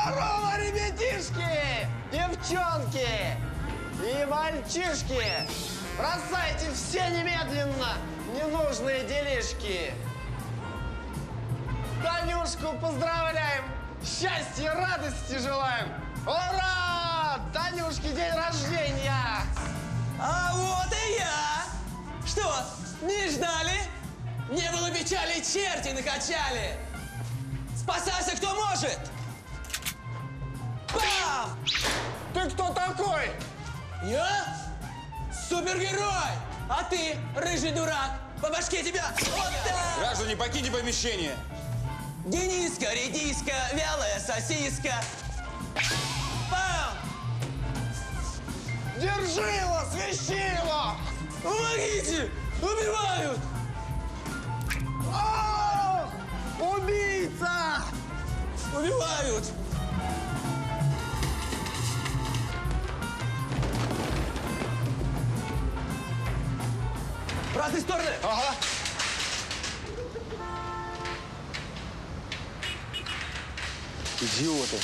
Здорово, ребятишки, девчонки и мальчишки! Бросайте все немедленно ненужные делишки! Танюшку поздравляем! Счастья, радости желаем! Ура! Танюшке день рождения! А вот и я! Что, не ждали? Не было печали, черти накачали! Спасайся, кто может! Бам! Ты кто такой? Я? Супергерой! А ты, рыжий дурак, по башке тебя! Вот так! Граждане, покиньте помещение! Дениска, редиска, вялая сосиска! Бам! Держи его, свищи его! Помогите! Убивают! Ох! Убийца! Убивают! В разные стороны! Ага. Идиоты!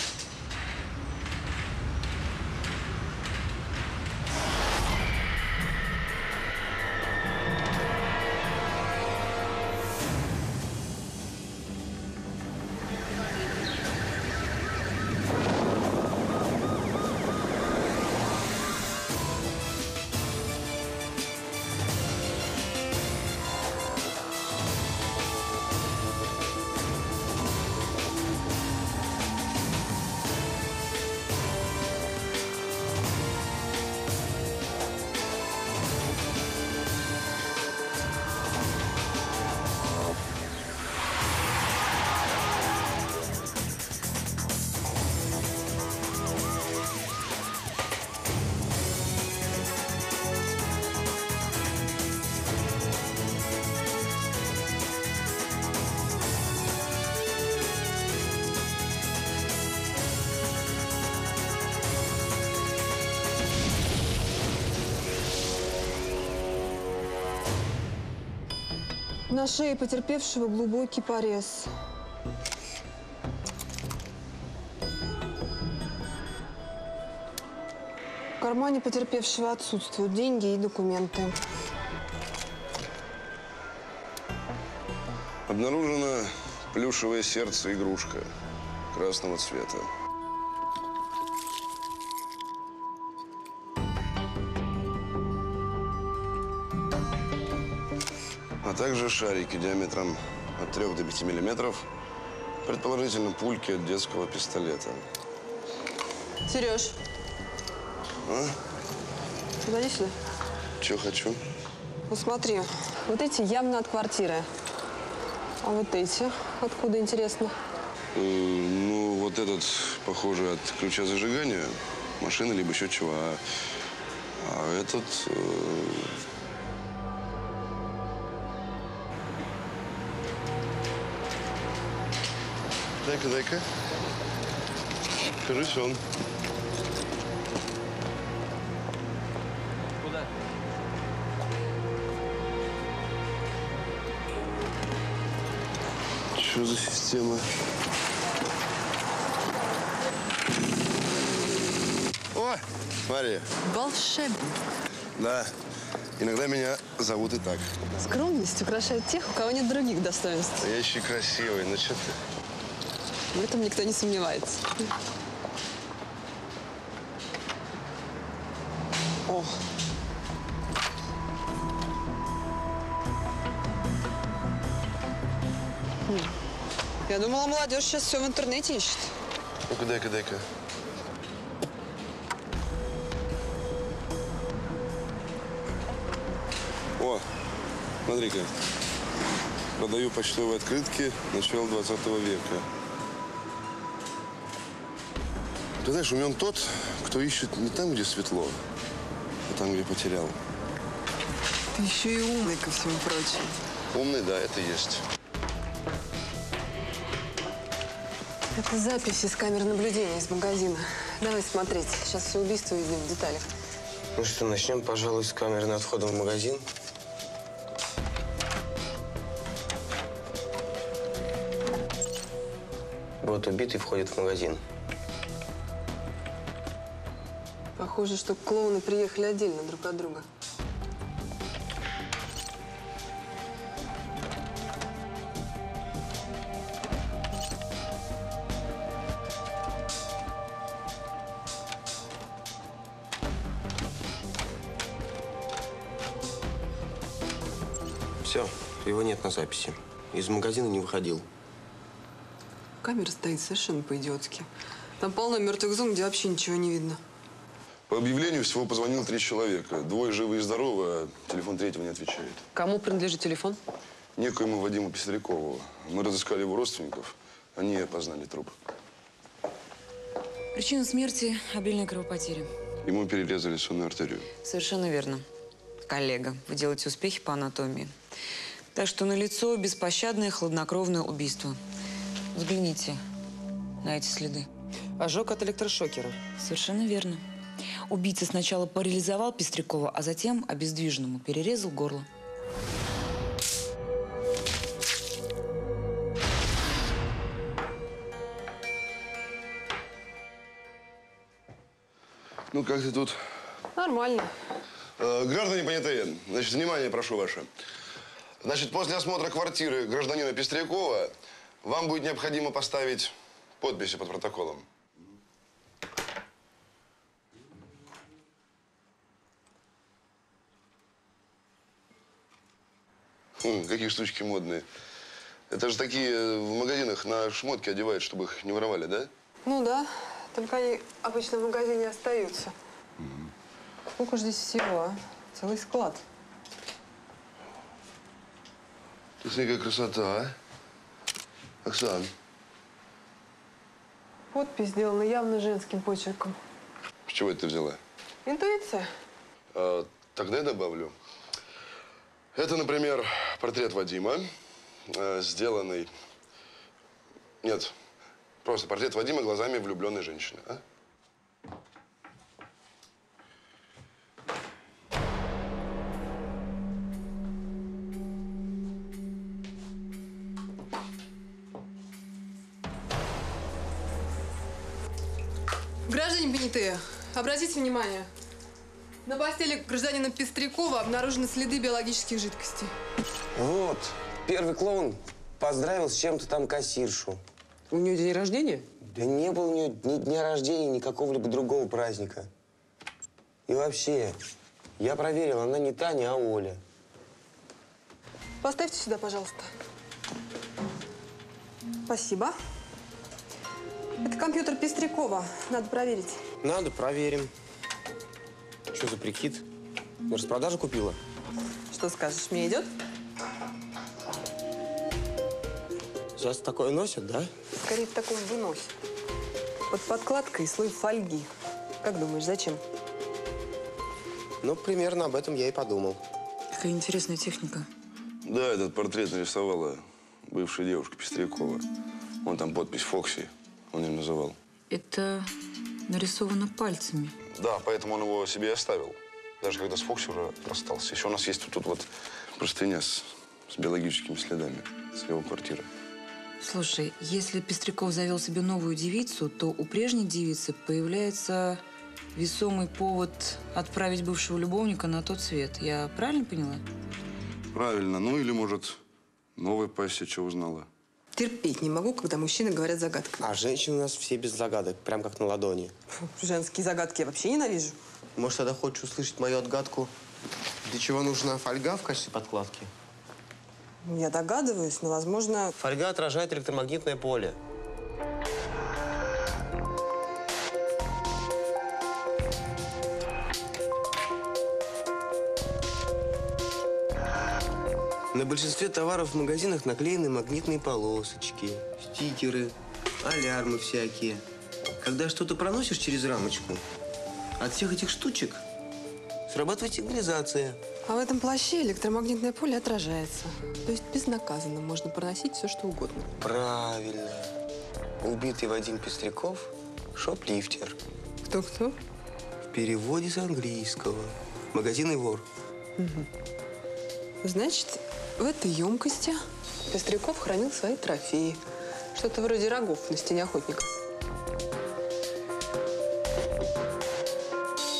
На шее потерпевшего глубокий порез. В кармане потерпевшего отсутствуют деньги и документы. Обнаружено плюшевое сердце игрушка красного цвета. А также шарики диаметром от 3 до 5 миллиметров, предположительно пульки от детского пистолета. Сереж. А? Подойди сюда. Чего хочу? Вот смотри, вот эти явно от квартиры. А вот эти откуда, интересно? Ну, вот этот, похоже, от ключа зажигания машины, либо еще чего. А этот... Дай-ка, дай-ка. Кажись, он. Куда? Что за система? О, смотри. Волшебник. Да. Иногда меня зовут и так. Скромность украшает тех, у кого нет других достоинств. Я еще красивый, ну что ты? В этом никто не сомневается. О! Я думала, молодежь сейчас все в интернете ищет. Ну-ка, дай-ка, дай-ка. О, смотри-ка. Продаю почтовые открытки начала 20 века. Ты знаешь, умен тот, кто ищет не там, где светло, а там, где потерял. Ты еще и умный, ко всему прочему. Умный, да, это есть. Это запись из камер наблюдения из магазина. Давай смотреть. Сейчас все убийство видим в деталях. Ну что, начнем, пожалуй, с камеры над входом в магазин. Вот убитый входит в магазин. Похоже, что клоуны приехали отдельно друг от друга. Все, его нет на записи. Из магазина не выходил. Камера стоит совершенно по-идиотски. Там полно мертвых зон, где вообще ничего не видно. По объявлению всего позвонило 3 человека. 2 живы и здоровы, а телефон 3-го не отвечает. Кому принадлежит телефон? Некоему Вадиму Пестрякову. Мы разыскали его родственников. Они и опознали труп. Причина смерти – обильная кровопотеря. Ему перерезали сонную артерию. Совершенно верно. Коллега, вы делаете успехи по анатомии. Так что налицо беспощадное хладнокровное убийство. Взгляните на эти следы. Ожог от электрошокера. Совершенно верно. Убийца сначала парализовал Пестрякова, а затем обездвиженному перерезал горло. Ну, как ты тут? Нормально. Граждане понятые, значит, внимание прошу ваше. Значит, после осмотра квартиры гражданина Пестрякова вам будет необходимо поставить подписи под протоколом. Какие штучки модные. Это же такие в магазинах на шмотки одевают, чтобы их не воровали, да? Ну да, только они обычно в магазине остаются. Сколько же здесь всего, а? Целый склад. Ты смотри, какая красота, а? Оксан. Подпись сделана явно женским почерком. С чего это ты взяла? Интуиция. Тогда я добавлю. Это, например, портрет Вадима, сделанный… Нет, просто портрет Вадима глазами влюбленной женщины. А? Граждане понятые, обратите внимание. На постели гражданина Пестрякова обнаружены следы биологических жидкостей. Вот, первый клоун поздравил с чем-то там кассиршу. У нее день рождения? Да не было у нее ни дня рождения, ни какого-либо другого праздника. И вообще, я проверил, она не Таня, а Оля. Поставьте сюда, пожалуйста. Спасибо. Это компьютер Пестрякова. Надо проверить. Надо, проверим. Что за прикид? На распродажу купила? Что скажешь, мне идет? Сейчас такое носят, да? Скорее, в таком выносит. Под подкладкой слой фольги. Как думаешь, зачем? Ну, примерно об этом я и подумал. Какая интересная техника. Да, этот портрет нарисовала бывшая девушка Пестрякова. Вон там подпись «Фокси» он ее называл. Это нарисовано пальцами. Да, поэтому он его себе и оставил. Даже когда с Фокси уже расстался. Еще у нас есть тут вот простыня с биологическими следами с его квартиры. Слушай, если Пестряков завел себе новую девицу, то у прежней девицы появляется весомый повод отправить бывшего любовника на тот свет. Я правильно поняла? Правильно. Ну или, может, новая пассия что узнала. Терпеть не могу, когда мужчины говорят загадками. А женщины у нас все без загадок, прям как на ладони. Женские загадки я вообще ненавижу. Может, тогда хочешь услышать мою отгадку? Для чего нужна фольга в качестве подкладки? Я догадываюсь, но, возможно… Фольга отражает электромагнитное поле. На большинстве товаров в магазинах наклеены магнитные полосочки, стикеры, алярмы всякие. Когда что-то проносишь через рамочку, от всех этих штучек срабатывает сигнализация. А в этом плаще электромагнитное поле отражается. То есть безнаказанно можно проносить все, что угодно. Правильно. Убитый Вадим Пестряков – шоплифтер. Кто-кто? В переводе с английского. Магазинный вор. Значит, в этой емкости Пестряков хранил свои трофеи. Что-то вроде рогов на стене охотника.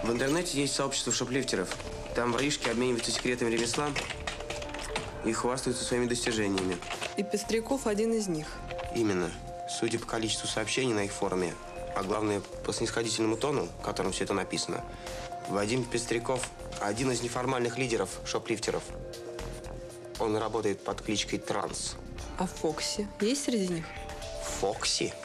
В интернете есть сообщество шоплифтеров. Там воришки обмениваются секретами ремесла и хвастаются своими достижениями. И Пестряков один из них. Именно. Судя по количеству сообщений на их форуме, а главное, по снисходительному тону, которым все это написано, Вадим Пестряков – один из неформальных лидеров шоплифтеров. Он работает под кличкой Транс. А Фокси есть среди них? Фокси?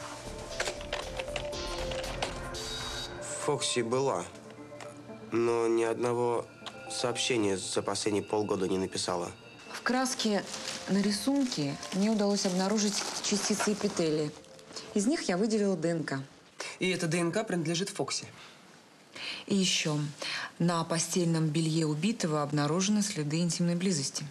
Фокси была, но ни одного сообщения за последние полгода не написала. В краске на рисунке мне удалось обнаружить частицы эпителия. Из них я выделила ДНК. И эта ДНК принадлежит Фокси. И еще на постельном белье убитого обнаружены следы интимной близости.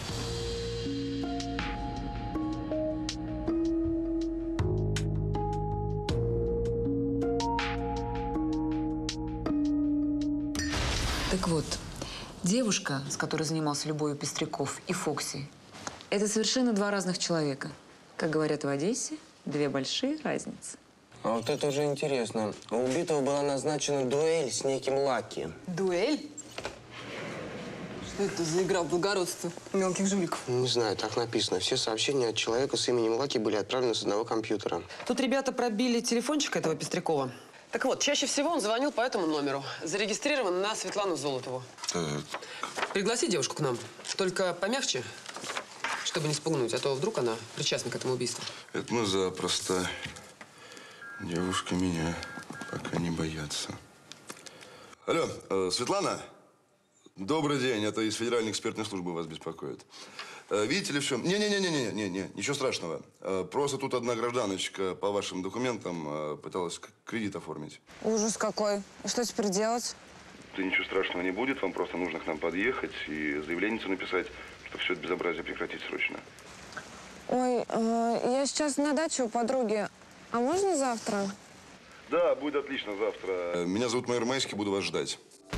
Так вот, девушка, с которой занимался любовью Пестряков, и Фокси – это совершенно два разных человека. Как говорят в Одессе, две большие разницы. А вот это уже интересно. У убитого была назначена дуэль с неким Лаки. Дуэль? Что это за игра в благородство мелких жуликов? Не знаю, так написано. Все сообщения от человека с именем Лаки были отправлены с одного компьютера. Тут ребята пробили телефончик этого Пестрякова. Так вот, чаще всего он звонил по этому номеру. Зарегистрирован на Светлану Золотову. Пригласи девушку к нам. Только помягче, чтобы не спугнуть, а то вдруг она причастна к этому убийству. Это мы запросто. Девушка меня пока не боятся. Алло, Светлана? Добрый день. Это из Федеральной экспертной службы вас беспокоит. Видите ли, в чем? Не, ничего страшного. Просто тут одна гражданочка по вашим документам пыталась кредит оформить. Ужас какой. И что теперь делать? Да ничего страшного не будет. Вам просто нужно к нам подъехать и заявление написать, что все это безобразие прекратить срочно. Ой, я сейчас на даче у подруги. А можно завтра? Да, будет отлично завтра. Меня зовут майор Майский, буду вас ждать.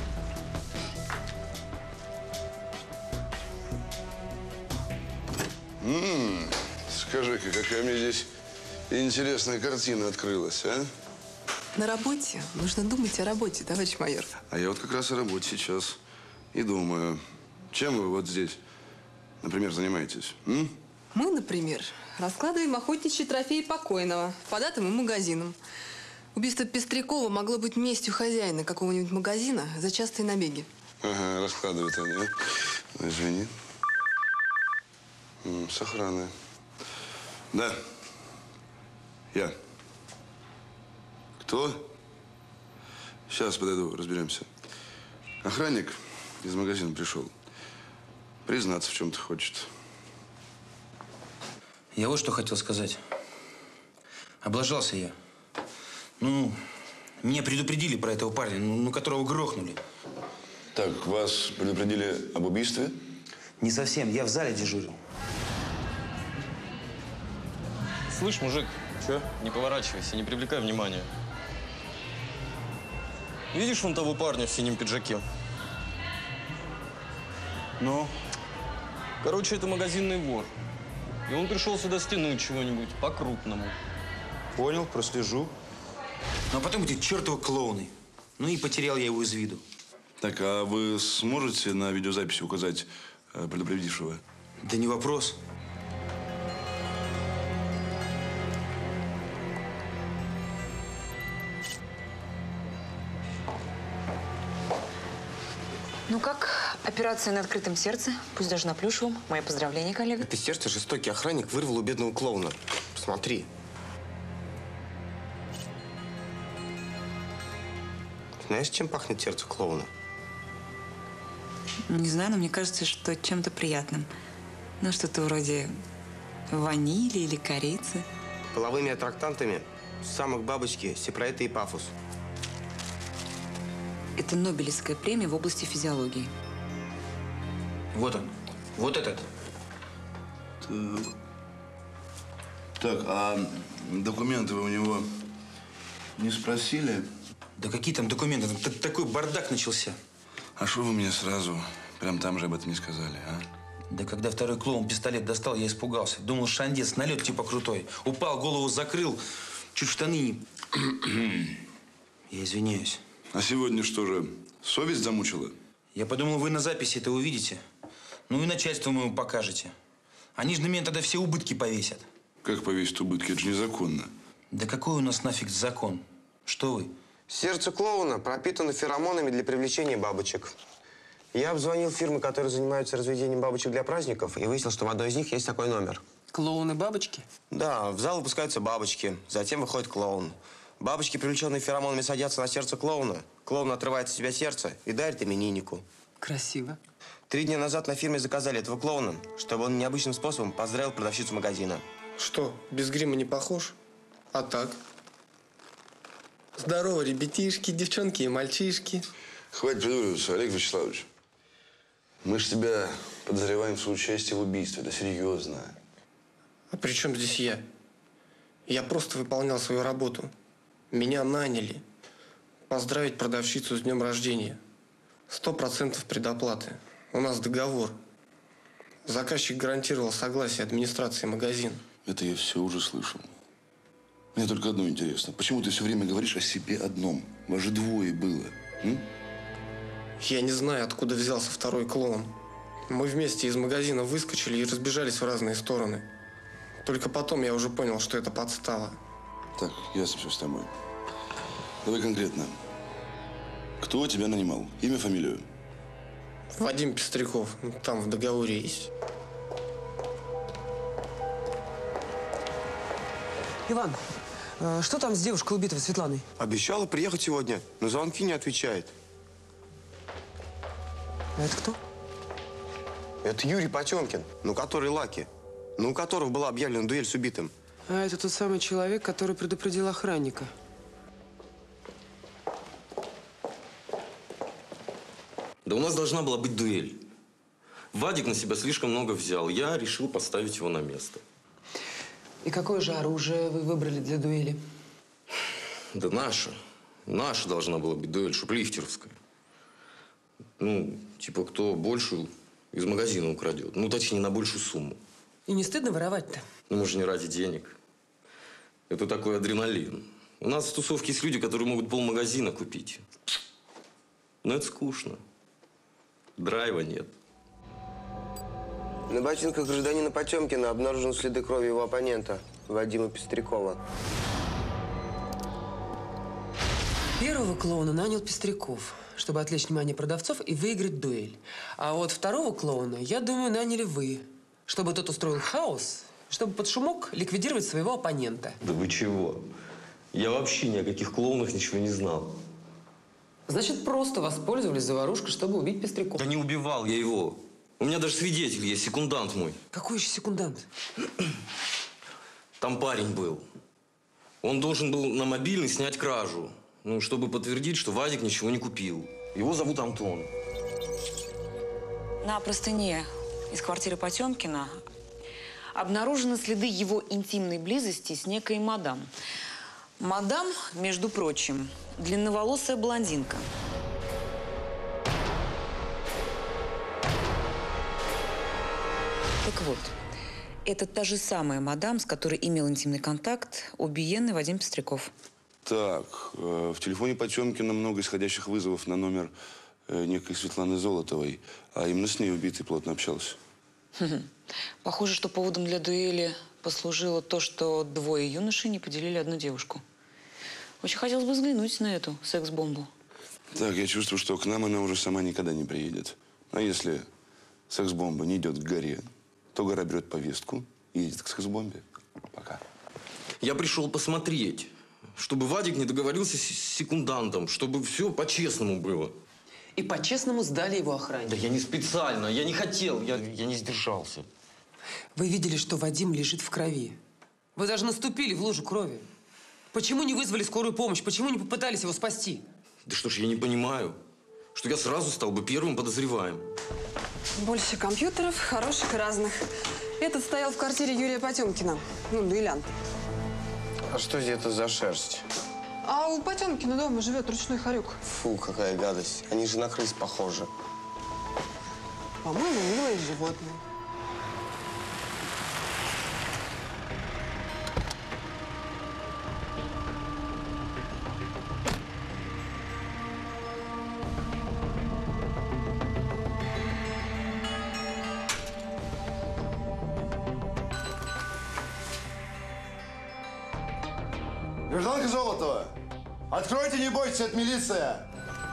Скажи-ка, какая мне здесь интересная картина открылась, а? На работе нужно думать о работе, товарищ майор. А я вот как раз о работе сейчас и думаю. Чем вы вот здесь, например, занимаетесь? Мы, например, раскладываем охотничьи трофеи покойного по датам и магазинам. Убийство Пестрякова могло быть местью хозяина какого-нибудь магазина за частые набеги. Ага, раскладывают они, а? Ну, извини. С охраной. Да. Я. Кто? Сейчас подойду, разберемся. Охранник из магазина пришел. Признаться в чем-то хочет. Я вот что хотел сказать. Облажался я. Ну, меня предупредили про этого парня, ну, которого грохнули. Так, вас предупредили об убийстве? Не совсем. Я в зале дежурил. Слышь, мужик, чё? Не поворачивайся, не привлекай внимания. Видишь вон того парня в синем пиджаке? Ну? Короче, это магазинный вор. И он пришел сюда стянуть чего-нибудь по-крупному. Понял, прослежу. Ну, а потом эти чертовы клоуны. Ну и потерял я его из виду. Так, а вы сможете на видеозаписи указать предупредившего? Да не вопрос. Ну как, операция на открытом сердце, пусть даже на плюшевом. Мои поздравления, коллега. Это сердце жестокий охранник вырвал у бедного клоуна. Посмотри. Знаешь, чем пахнет сердце клоуна? Не знаю, но мне кажется, что чем-то приятным. Ну, что-то вроде ванили или корицы. Половыми аттрактантами, самок бабочки, сепареты и пафос. Это Нобелевская премия в области физиологии. Вот он. Вот этот. Так, а документы вы у него не спросили? Да какие там документы? Там такой бардак начался. А что вы мне сразу прям там же об этом не сказали, а? Да когда второй клоун пистолет достал, я испугался. Думал, шандец, налет типа крутой. Упал, голову закрыл, чуть штаны не... Я извиняюсь. А сегодня что же, совесть замучила? Я подумал, вы на записи это увидите. Ну и начальству моему покажете. Они же на меня тогда все убытки повесят. Как повесить убытки? Это же незаконно. Да какой у нас нафиг закон? Что вы? Сердце клоуна пропитано феромонами для привлечения бабочек. Я обзвонил фирмы, которые занимаются разведением бабочек для праздников, и выяснил, что в одной из них есть такой номер. Клоуны-бабочки? Да, в зал выпускаются бабочки, затем выходит клоун. Бабочки, привлеченные феромонами, садятся на сердце клоуна. Клоун отрывает от себя сердце и дарит имениннику. Красиво. 3 дня назад на фирме заказали этого клоуна, чтобы он необычным способом поздравил продавщицу магазина. Что, без грима не похож? А так? Здорово, ребятишки, девчонки и мальчишки. Хватит придуриваться, Олег Вячеславович. Мы ж тебя подозреваем в соучастии в убийстве. Это серьезно. А при чем здесь я? Я просто выполнял свою работу. Меня наняли. Поздравить продавщицу с днем рождения. 100% предоплаты. У нас договор. Заказчик гарантировал согласие администрации магазина. Это я все уже слышал. Мне только одно интересно. Почему ты все время говоришь о себе одном? Вас же двое было. Я не знаю, откуда взялся второй клоун. Мы вместе из магазина выскочили и разбежались в разные стороны. Только потом я уже понял, что это подстава. Так, ясно все с тобой. Давай конкретно. Кто тебя нанимал? Имя, фамилию? Вадим Пестряков. Там в договоре есть. Иван, что там с девушкой убитой Светланой? Обещала приехать сегодня, но звонки не отвечает. А это кто? Это Юрий Потемкин, ну который Лаки. Ну у которого была объявлена дуэль с убитым. А это тот самый человек, который предупредил охранника. Да у нас должна была быть дуэль. Вадик на себя слишком много взял. Я решил поставить его на место. И какое же оружие вы выбрали для дуэли? Да наша. Наша должна была быть дуэль, шуплифтеровская. Ну, типа, кто больше из магазина украдет. Ну, точнее, на большую сумму. И не стыдно воровать-то? Ну, мы же не ради денег. Это такой адреналин. У нас в тусовке есть люди, которые могут полмагазина купить. Но это скучно. Драйва нет. На ботинках гражданина Потемкина обнаружены следы крови его оппонента, Вадима Пестрякова. Первого клоуна нанял Пестряков, чтобы отвлечь внимание продавцов и выиграть дуэль. А вот второго клоуна, я думаю, наняли вы, чтобы тот устроил хаос, чтобы под шумок ликвидировать своего оппонента. Да вы чего? Я вообще ни о каких клоунах ничего не знал. Значит, просто воспользовались заварушкой, чтобы убить Пестрякова. Да не убивал я его. У меня даже свидетель есть, секундант мой. Какой еще секундант? Там парень был. Он должен был на мобильный снять кражу. Ну, чтобы подтвердить, что Вадик ничего не купил. Его зовут Антон. На простыне из квартиры Потемкина обнаружены следы его интимной близости с некой мадам. Мадам, между прочим, длинноволосая блондинка. Так вот, это та же самая мадам, с которой имел интимный контакт убиенный Вадим Пестряков. Так, в телефоне Потемкина много исходящих вызовов на номер некой Светланы Золотовой. А именно с ней убитый плотно общался. Похоже, что поводом для дуэли послужило то, что двое юношей не поделили одну девушку. Очень хотелось бы взглянуть на эту секс-бомбу. Так, я чувствую, что к нам она уже сама никогда не приедет. А если секс-бомба не идет к горе, то гора берет повестку и едет к секс-бомбе. Пока. Я пришел посмотреть, чтобы Вадик не договорился с секундантом, чтобы все по-честному было. И по-честному сдали его охране. Да я не специально, я не хотел, я не сдержался. Вы видели, что Вадим лежит в крови. Вы даже наступили в лужу крови. Почему не вызвали скорую помощь? Почему не попытались его спасти? Да что ж, я не понимаю, что я сразу стал бы первым подозреваемым. Больше компьютеров, хороших и разных. Этот стоял в квартире Юрия Потемкина. Ну, дуэлянт. А что здесь это за шерсть? А у Потемкина дома живет ручной хорек. Фу, какая гадость. Они же на крыс похожи. По-моему, милое животное. Гражданка Золотова, откройте, не бойтесь, это милиция.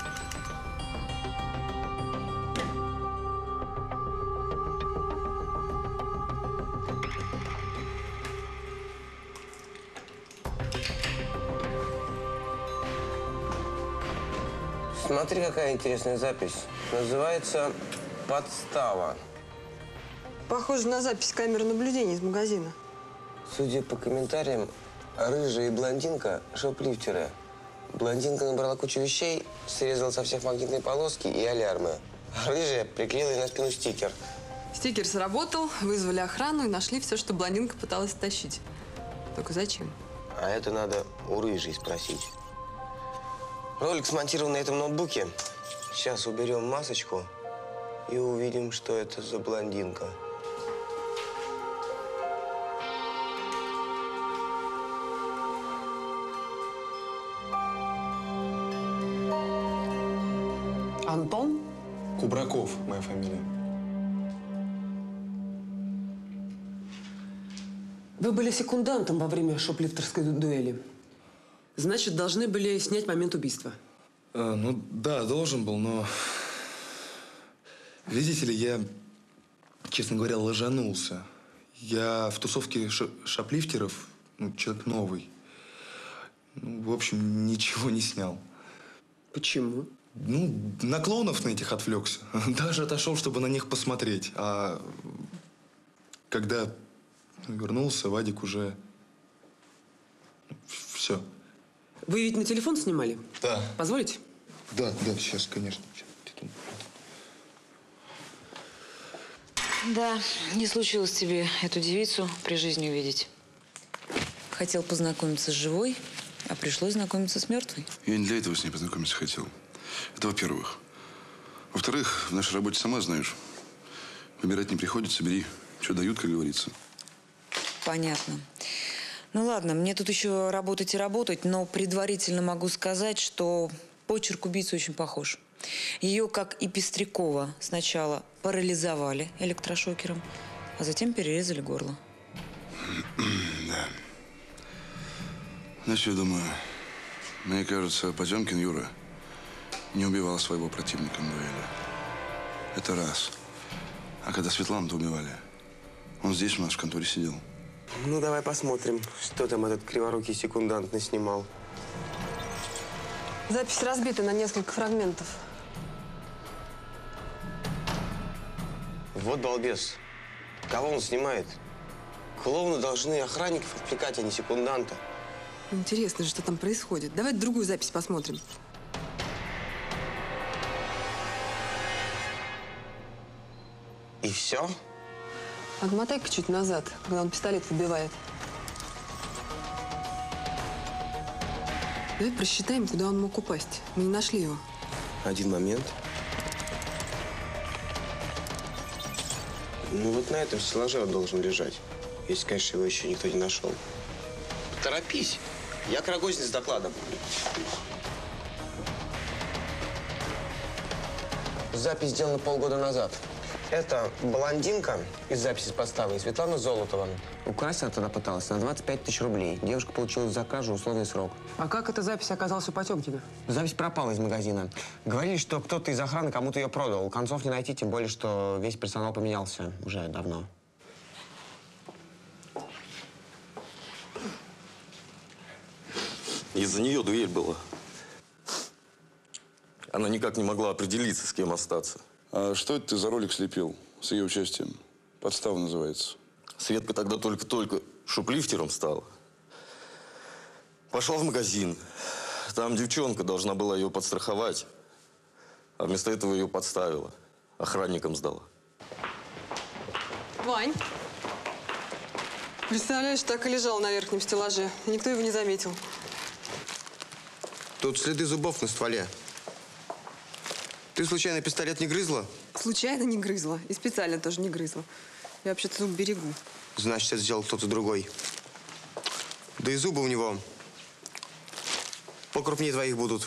Смотри, какая интересная запись. Называется «Подстава». Похоже на запись камеры наблюдения из магазина. Судя по комментариям, рыжая и блондинка – шоплифтеры. Блондинка набрала кучу вещей, срезала со всех магнитные полоски и алярмы. А рыжая приклеила ей на спину стикер. Стикер сработал, вызвали охрану и нашли все, что блондинка пыталась тащить. Только зачем? А это надо у рыжей спросить. Ролик смонтирован на этом ноутбуке. Сейчас уберем масочку и увидим, что это за блондинка. Антон? Кубраков моя фамилия. Вы были секундантом во время шоплифтерской дуэли. Значит, должны были снять момент убийства. Ну да, должен был, но... Видите ли, я, честно говоря, ложанулся. Я в тусовке шоплифтеров, ну, человек новый. Ну, в общем, ничего не снял. Почему? Ну, на клоунов на этих отвлекся. Даже отошел, чтобы на них посмотреть. А когда вернулся, Вадик уже... Все. Вы ведь на телефон снимали? Да. Позволите? Да, сейчас, конечно. Да, не случилось тебе эту девицу при жизни увидеть. Хотел познакомиться с живой, а пришлось знакомиться с мертвой. Я не для этого с ней познакомиться хотел. Это во-первых. Во-вторых, в нашей работе, сама знаешь, выбирать не приходится, бери, что дают, как говорится. Понятно. Ну ладно, мне тут еще работать и работать, но предварительно могу сказать, что почерк убийцы очень похож. Ее, как и Пестрякова, сначала парализовали электрошокером, а затем перерезали горло. Да. Знаешь, я думаю, мне кажется, Потемкин Юра не убивал своего противника на дуэли. Это раз. А когда Светлану-то убивали, он здесь у нас в конторе сидел. Ну, давай посмотрим, что там этот криворукий секундант наснимал. Запись разбита на несколько фрагментов. Вот балбес. Кого он снимает? Клоуны должны охранников отвлекать, а не секунданта. Интересно же, что там происходит. Давай другую запись посмотрим. И все? Отмотай-ка чуть назад, когда он пистолет выбивает. Давай просчитаем, куда он мог упасть. Мы не нашли его. Один момент. Ну вот на этом стеллаже он должен лежать. Если, конечно, его еще никто не нашел. Торопись. Я к Рогозине с докладом. Запись сделана полгода назад. Это блондинка из записи с подставы, Светлана Золотова. Украсть она тогда пыталась на 25 тысяч рублей. Девушка получила за кражу условный срок. А как эта запись оказалась у Потемкина? Запись пропала из магазина. Говорили, что кто-то из охраны кому-то ее продал. Концов не найти, тем более, что весь персонал поменялся уже давно. Из-за нее дуэль была. Она никак не могла определиться, с кем остаться. А что это ты за ролик слепил с ее участием? Подстава называется. Светка тогда только-только шоплифтером стала. Пошла в магазин. Там девчонка должна была ее подстраховать. А вместо этого ее подставила. Охранникам сдала. Вань. Представляешь, так и лежал на верхнем стеллаже. Никто его не заметил. Тут следы зубов на стволе. Ты случайно пистолет не грызла? Случайно не грызла. И специально тоже не грызла. Я вообще-то зуб берегу. Значит, это сделал кто-то другой. Да и зубы у него покрупнее твоих будут.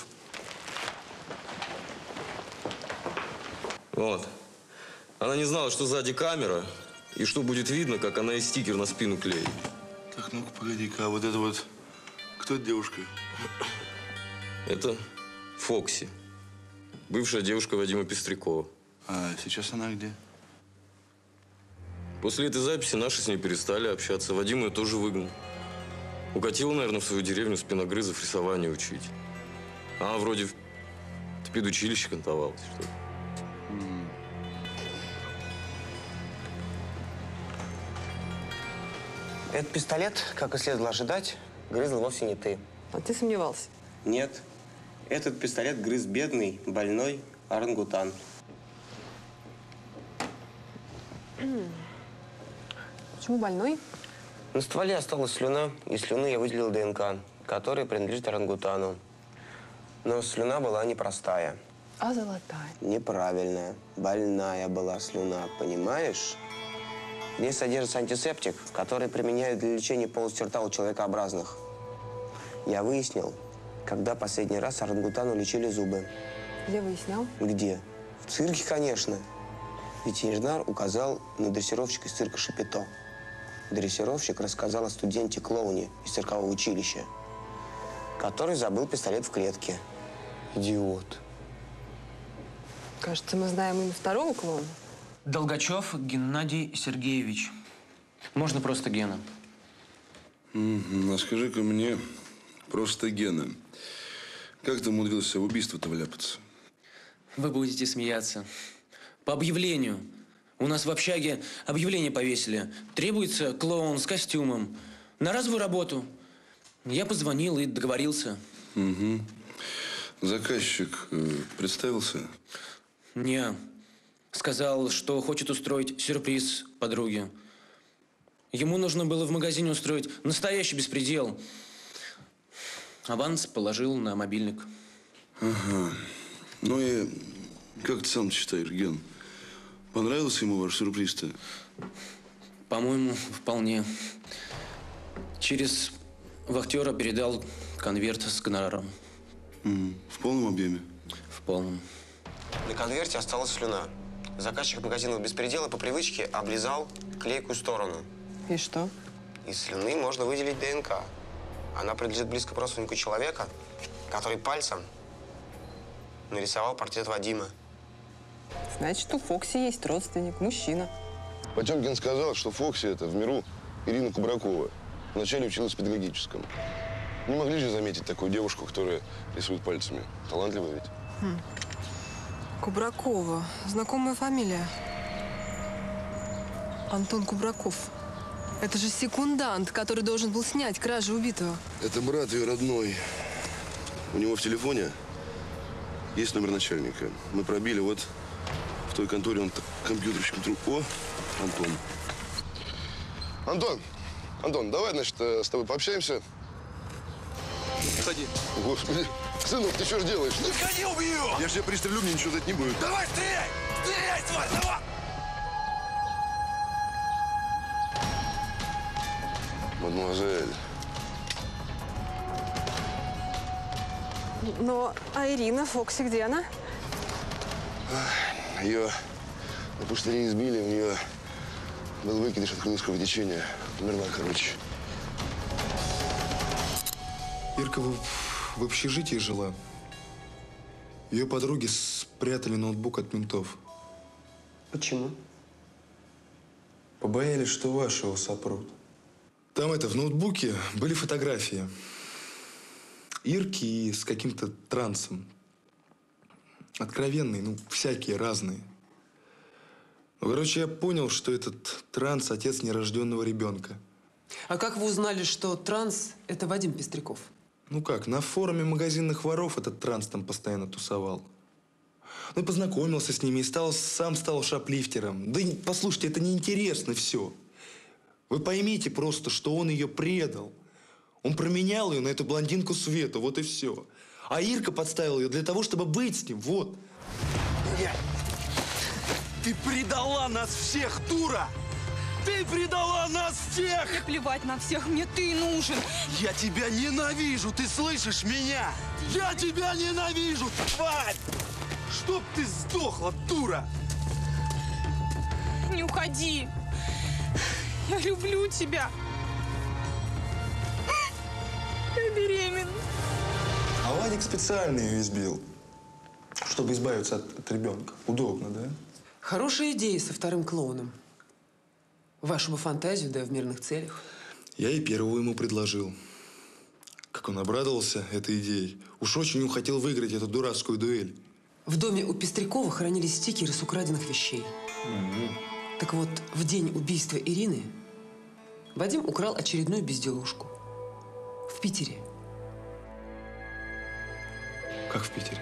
Вот. Она не знала, что сзади камера, и что будет видно, как она и стикер на спину клеит. Так, ну-ка, погоди-ка, а вот это вот Кто эта девушка? Это Фокси. Бывшая девушка Вадима Пестрякова. А сейчас она где? После этой записи наши с ней перестали общаться. Вадим ее тоже выгнал. Укатил, наверное, в свою деревню спиногрызов рисование учить. А вроде в педучилище кантовалась, что ли. Этот пистолет, как и следовало ожидать, грызл вовсе не ты. А ты сомневался? Нет. Этот пистолет грыз бедный, больной орангутан. Почему больной? На стволе осталась слюна, и слюны я выделил ДНК, которая принадлежит орангутану. Но слюна была непростая. А золотая? Неправильная. Больная была слюна, понимаешь? В ней содержится антисептик, который применяют для лечения полости рта у человекообразных. Я выяснил, когда последний раз орангутану лечили зубы. Где выяснял? Где? В цирке, конечно. Ветеринар указал на дрессировщика из цирка Шапито. Дрессировщик рассказал о студенте-клоуне из циркового училища, который забыл пистолет в клетке. Идиот. Кажется, мы знаем имя второго клоуна. Долгачев Геннадий Сергеевич. Можно просто Гена. А скажи-ка мне, просто Гена, как ты умудрился в убийство-то вляпаться? Вы будете смеяться. По объявлению. У нас в общаге объявление повесили. Требуется клоун с костюмом. На разовую работу. Я позвонил и договорился. Угу. Заказчик представился? Не. Сказал, что хочет устроить сюрприз подруге. Ему нужно было в магазине устроить настоящий беспредел. Аванс положил на мобильник. Ага. Ну и как ты сам считаешь, Ген? Понравился ему ваш сюрприз-то? По-моему, вполне. Через вахтера передал конверт с гонораром. В полном объеме? В полном. На конверте осталась слюна. Заказчик магазина «Беспредела» по привычке облизал клейкую сторону. И что? Из слюны можно выделить ДНК. Она принадлежит близкому родственнику человека, который пальцем нарисовал портрет Вадима. Значит, у Фокси есть родственник, мужчина. Потемкин сказал, что Фокси – это в миру Ирина Кубракова. Вначале училась в педагогическом. Не могли же заметить такую девушку, которая рисует пальцами. Талантливая ведь. Кубракова. Знакомая фамилия. Антон Кубраков. Это же секундант, который должен был снять кражу убитого. Это брат ее родной. У него в телефоне есть номер начальника. Мы пробили вот в той конторе, он компьютерщиком труп. О, Антон. Антон, давай, значит, с тобой пообщаемся. Уходи. Господи. Сынок, ты что ж делаешь? Уходи, убью! Я ж тебя пристрелю, мне ничего за это не будет. Давай, стреляй! Стреляй, тварь, давай! Мадемуазель. Но, а Ирина, Фокси, где она? Ее на пустыре избили, у нее был выкидыш от хронического течения. Умерла, короче. Ирка в общежитии жила. Ее подруги спрятали ноутбук от ментов. Почему? Побоялись, что вашего сопрут. Там в ноутбуке были фотографии. Ирки с каким-то трансом. Откровенные, всякие, разные. Короче, я понял, что этот транс – отец нерожденного ребенка. А как вы узнали, что транс – это Вадим Пестряков? На форуме магазинных воров этот транс там постоянно тусовал. И познакомился с ними и сам стал шаплифтером. Да послушайте, это неинтересно все. Вы поймите просто, что он ее предал. Он променял ее на эту блондинку Свету, вот и все. А Ирка подставила ее для того, чтобы быть с ним, вот. Ты предала нас всех, дура! Ты предала нас всех! Мне плевать на всех, мне ты нужен! Я тебя ненавижу, ты слышишь меня? Я тебя ненавижу, тварь! Чтоб ты сдохла, дура! Не уходи! Я люблю тебя! Я я беременна. А Вадик специально ее избил, чтобы избавиться от ребенка. Удобно, да? Хорошая идея со вторым клоуном. Вашу бы фантазию, да в мирных целях. Я и первого ему предложил. Как он обрадовался этой идеей. Уж очень он хотел выиграть эту дурацкую дуэль. В доме у Пестрякова хранились стикеры с украденных вещей. Так вот, в день убийства Ирины Вадим украл очередную безделушку. В Питере. Как в Питере?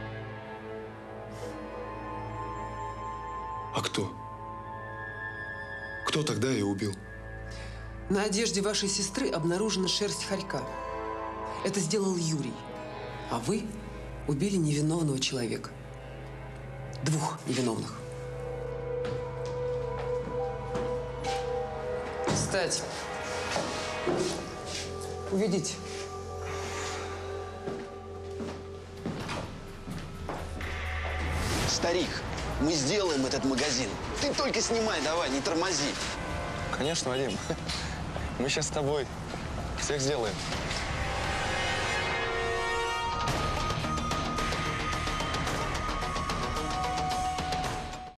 А кто? Кто тогда ее убил? На одежде вашей сестры обнаружена шерсть хорька. Это сделал Юрий. А вы убили невиновного человека. 2 невиновных. Кстати, уведите. Старик, мы сделаем этот магазин. Ты только снимай давай, не тормози. Конечно, Вадим. Мы сейчас с тобой всех сделаем.